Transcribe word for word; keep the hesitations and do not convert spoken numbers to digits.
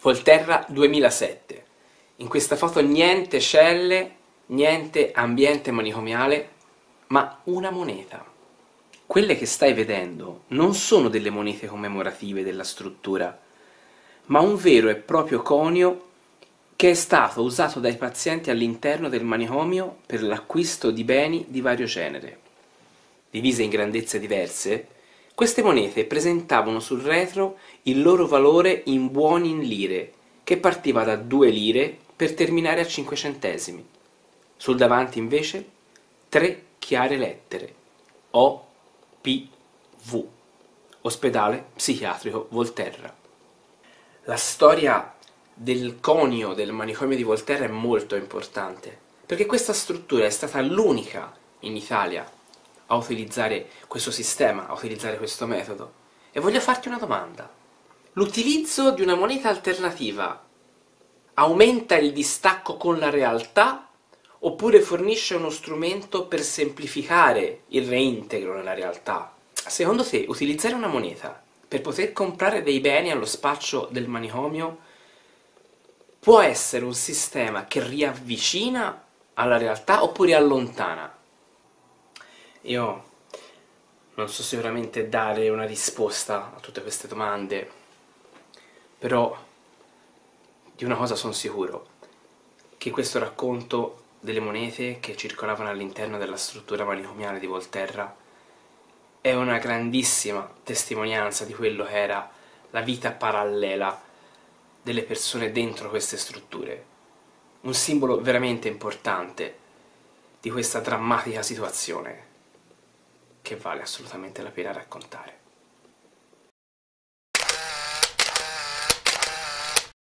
Volterra duemilasette. In questa foto niente celle, niente ambiente manicomiale, ma una moneta. Quelle che stai vedendo non sono delle monete commemorative della struttura, ma un vero e proprio conio che è stato usato dai pazienti all'interno del manicomio per l'acquisto di beni di vario genere. Divise in grandezze diverse, queste monete presentavano sul retro il loro valore in buoni in lire, che partiva da due lire per terminare a cinque centesimi. Sul davanti invece tre chiare lettere: O P V, Ospedale Psichiatrico Volterra. La storia del conio del manicomio di Volterra è molto importante, perché questa struttura è stata l'unica in Italia a utilizzare questo sistema, a utilizzare questo metodo. E voglio farti una domanda. L'utilizzo di una moneta alternativa aumenta il distacco con la realtà oppure fornisce uno strumento per semplificare il reintegro nella realtà? Secondo te, utilizzare una moneta per poter comprare dei beni allo spaccio del manicomio può essere un sistema che riavvicina alla realtà oppure allontana? Io non so sicuramente dare una risposta a tutte queste domande, però di una cosa sono sicuro, che questo racconto delle monete che circolavano all'interno della struttura manicomiale di Volterra è una grandissima testimonianza di quello che era la vita parallela delle persone dentro queste strutture. Un simbolo veramente importante di questa drammatica situazione che vale assolutamente la pena raccontare.